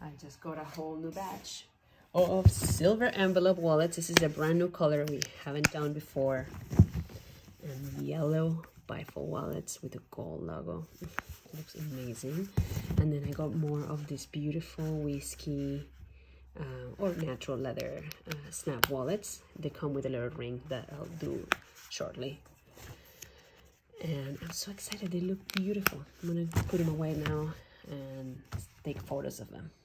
I just got a whole new batch of silver envelope wallets. This is a brand new color we haven't done before. And yellow bifold wallets with a gold logo. Looks amazing. And then I got more of this beautiful whiskey or natural leather snap wallets. They come with a little ring that I'll do shortly. And I'm so excited. They look beautiful. I'm gonna put them away now and take photos of them.